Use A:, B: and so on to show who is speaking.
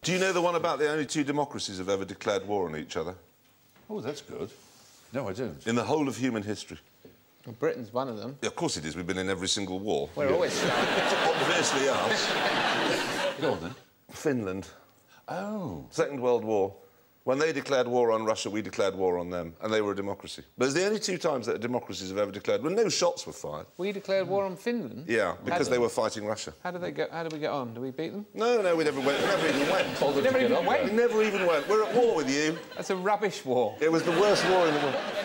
A: Do you know the one about the only two democracies have ever declared war on each other?
B: Oh, that's good. No, I don't.
A: In the whole of human history.
C: Well, Britain's one of them.
A: Yeah, of course it is. We've been in every single war.
C: We're always starting.
A: Obviously us.
B: Go on, then.
A: Finland.
B: Oh.
A: Second World War. When they declared war on Russia, we declared war on them, and they were a democracy. But it's the only two times that democracies have ever declared when no shots were fired.
C: We declared war on Finland?
A: Yeah, because they were fighting Russia.
C: How did we get on? Did we beat them?
A: No, we never went. We never even went.
C: We never even went?
A: We never even went. We're at war with you.
C: That's a rubbish war.
A: It was the worst war in the world.